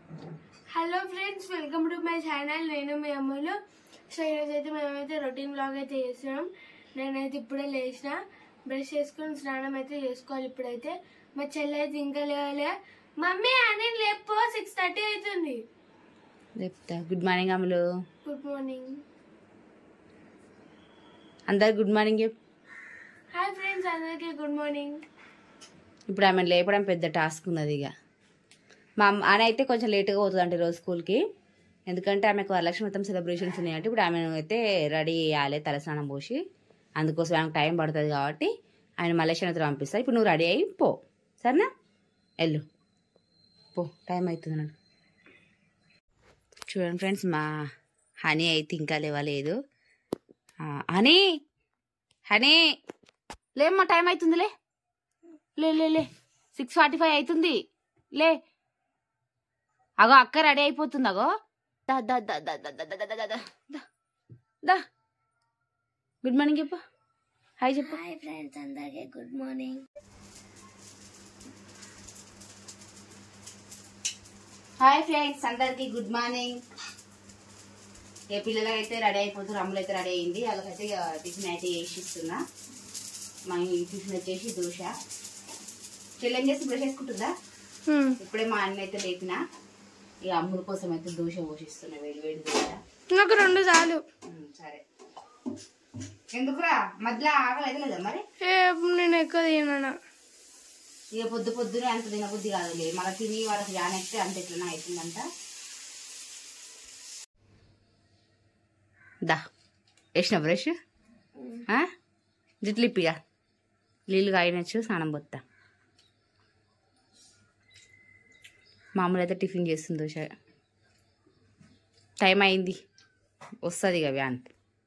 Hello friends, welcome to my channel. నేను మీ అమ్మలు. సో ఈరోజైతే మేమైతే రొటీన్ బ్లాగ్ అయితే చేస్తున్నాం. నేనైతే ఇప్పుడే లేచిన, బ్రష్ చేసుకుని స్నానం అయితే చేసుకోవాలి. ఇప్పుడైతే మా చెల్లి అయితే ఇంకా లేవలే. మమ్మీ అని లేపో, 6:30 అవుతుంది. చెప్తా. Good morning Ammulu. Good morning అందరు గుడ్ మార్నింగ్. హాయ్ ఫ్రెండ్స్, అందరికీ గుడ్ మార్నింగ్. ఇప్పుడు ఆమె లేపడం పెద్ద టాస్క్ ఉన్నది. ఇక మా ఆమె అయితే కొంచెం లేట్గా పోతుంది అంటే రోజు స్కూల్కి, ఎందుకంటే ఆమెకు వరలక్ష్మి మొత్తం సెలబ్రేషన్స్ ఉన్నాయంటే ఇప్పుడు ఆమె అయితే రెడీ చేయాలి, తలస్నానం పోసి. అందుకోసం ఆమెకు టైం పడుతుంది కాబట్టి ఆయన మలేషియాతో పంపిస్తా. ఇప్పుడు నువ్వు రెడీ అయ్యి పో, సరేనా? వెళ్ళు పో, టైం అవుతుంది నాకు. చూడండి ఫ్రెండ్స్, మా హనీ అయితే ఇంకా లేవలేదు. హనీ హనీ లేమ్మా, టైం అవుతుందిలే. లే లే లే 6:45 అవుతుంది. లే అగో అక్క రెడీ అయిపోతుంది. అగో దా దా దా దా దా దా దా దా దా దా. గుడ్ మార్నింగ్ చెప్పు, హాయ్ చెప్పు. హాయ్ ఫ్రెండ్స్, అందరికీ గుడ్ మార్నింగ్. హాయ్ ఫ్రెండ్స్, అందరికి గుడ్ మార్నింగ్. ఏ పిల్లలకైతే రెడీ అయిపోతున్నారు, అమ్ములు అయితే రెడీ అయింది. వాళ్ళకైతే ఇక టిఫిన్ అయితే వేసి ఇస్తున్నా. మా టిఫిన్ వచ్చేసి దోశ. చెల్లెం చేసి బ్రష్ చేసుకుంటుందా? ఇప్పుడే మా అన్న అయితే లేపిన, ఇక అమ్ముల కోసం అయితే దోశ పోషిస్తున్నా, వేడి వేడి దోశ. నాకు 2 చాలు. సరే, ఎందుకురా మధ్యలో ఆకలి అయితే లేదా మరి? నేను ఎక్కువ తినా. ఇక పొద్దు పొద్దునే అంత తినబుద్ధి కాదులే, మళ్ళీ తిని వాళ్ళకి వ్యాన్ ఎక్కితే అంత ఎట్లనే అవుతుందంట. దా వేసిన బ్రష్, జుట్లు ఇప్పిగా, నీళ్ళు కాయనచ్చు, స్నానం పోతా. మామూలు అయితే టిఫిన్ చేస్తుంది దోశ. టైం అయింది, వస్తుంది ఇక వ్యాన్.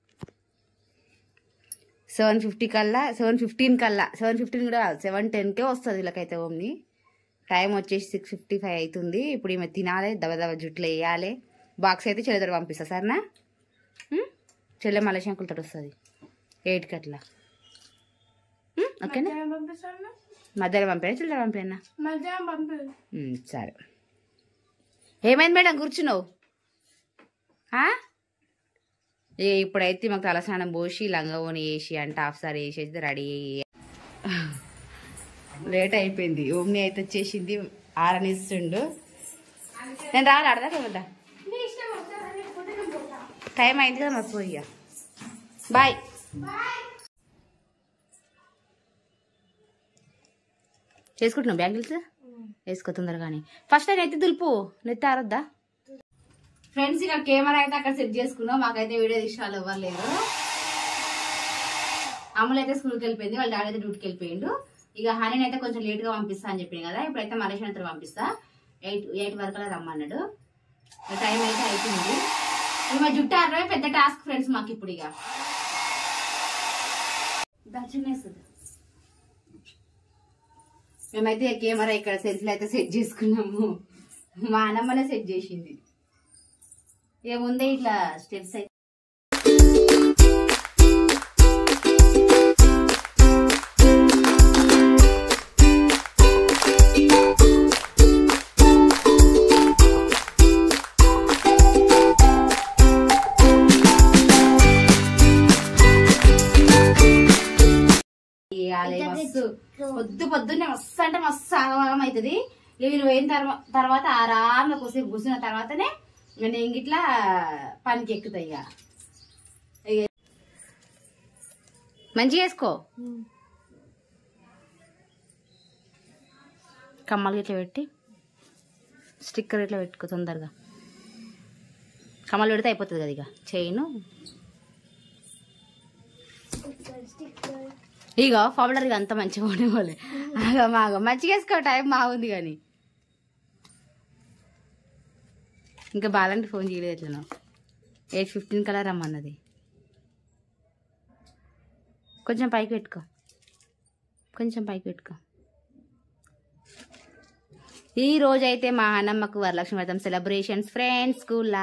7:50 కల్లా, 7:15 కల్లా, 7:15 కూడా 7:10కే వస్తుంది వీళ్ళకైతే. ఓమ్ని టైం వచ్చేసి 6:55 అవుతుంది. ఇప్పుడు ఈమె తినాలి, దబదబ జుట్లు వేయాలి. బాక్స్ అయితే చెల్లెదర పంపిస్తా, సరేనా? చెల్లె మలేషియాకులతో వస్తుంది 8కి అట్లా. ఓకేనా? మధ్యాహ్నం పంపాను, చెల్లెదర పంపాను. సరే. ఏమైంది మేడం, కూర్చున్నావు? ఇప్పుడైతే మాకు తలస్నానం పోసి లంగవోని వేసి అంటే హాఫ్ సారీ వేసేసి రెడీ అయ్యి లేట్ అయిపోయింది. ఓమ్ని అయితే వచ్చేసింది, ఆరనిస్తుండు. నేను రావాలి, అడదా కదా, టైం అయింది కదా మరి పోయి. బాయ్. చేసుకుంటున్నావు బ్యాంగిల్స్? వేసుకో తొందరగానే. ఫస్ట్ టైం ఎత్తి దులుపు, నెత్తి ఆరొద్దా? ఫ్రెండ్స్, ఇక కెమెరా అయితే అక్కడ సెట్ చేసుకున్నాం. మాకైతే వీడియో తీసాలు ఇవ్వలేదు. అమ్ములు అయితే స్కూల్కి వెళ్ళిపోయింది, వాళ్ళ డాడీ అయితే డ్యూటీకి వెళ్ళిపోయిండు. ఇక హనీని అయితే కొంచెం లేట్గా పంపిస్తా అని చెప్పింది కదా. ఇప్పుడైతే మలేషియా అయితే పంపిస్తా. 8 వరకు రమ్మన్నాడు. టైం అయితే అయిపోయింది. ఇక మా జుట్టు ఆరడమే పెద్ద టాస్క్ ఫ్రెండ్స్ మాకు ఇప్పుడు. ఇక దర్శనేస్తుంది. మేమైతే కెమెరా ఇక్కడ సెల్ఫీలు అయితే సెట్ చేసుకున్నాము. మా అన్నమ్మనే సెట్ చేసింది. ఏముందే ఇట్లా స్టెప్స్ అయితే. పొద్దున్నే మస్తు అంటే మస్తు ఆగమాగం అవుతుంది. వీళ్ళు పోయిన తర్వాత ఆరాంగా కొద్దిసేపు కూర్చున్న తర్వాతనే నేను ఇంగిట్లా పనికి ఎక్కుతాయి. ఇక మంచిగా వేసుకో. కమ్మలు ఇట్లా పెట్టి స్టిక్కర్ ఇట్లా పెట్టుకో తొందరగా. కమ్మలు పెడితే అయిపోతుంది కదా. ఇక చైను ఇక పౌడర్ ఇక అంత మంచిగా ఉండేవాళ్ళే. మాగా మంచిగా వేసుకో, టైం బాగుంది. కానీ ఇంకా బాలంటే ఫోన్ చేయలేదు. ఎట్లా 8:15 కల్లా రమ్మన్నది. కొంచెం పైకి పెట్టుకో, కొంచెం పైకి పెట్టుకో. ఈ రోజైతే మా అన్నమ్మకు వరలక్ష్మి వ్రతం సెలబ్రేషన్స్ ఫ్రెండ్స్ స్కూల్లా.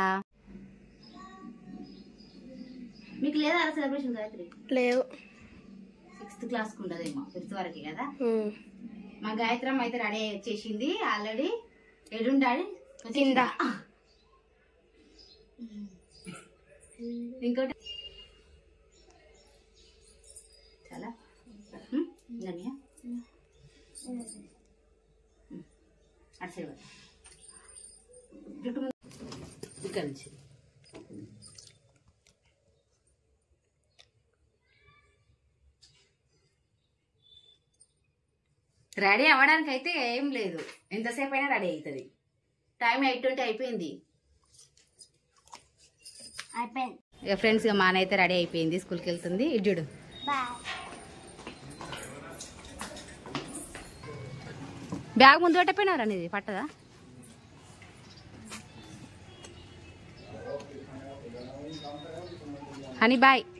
మీకు లేదా సెలబ్రేషన్? గాయత్రి లేవు. 6th క్లాస్కి ఉండదేమో, 5th వరకే కదా. మా గాయత్రమ్మ అయితే రెడీ వచ్చేసింది ఆల్రెడీ. ఎడుండాలి కింద ఇంకోటి చాలా ధనియా అటు సైడ్ జుట్టు ఇక్కడ నుంచి రెడీ అవ్వడానికి అయితే ఏం లేదు, ఎంతసేపు అయినా రెడీ అవుతుంది. టైం 8:20 అయిపోయింది. ఇక ఫ్రెండ్స్ ఇక మాన అయితే రెడీ అయిపోయింది, స్కూల్కి వెళ్తుంది. ఇడ్జుడు బ్యాగ్ ముందు పెట్టపోయినారా నీది పట్టదా? Honey bye.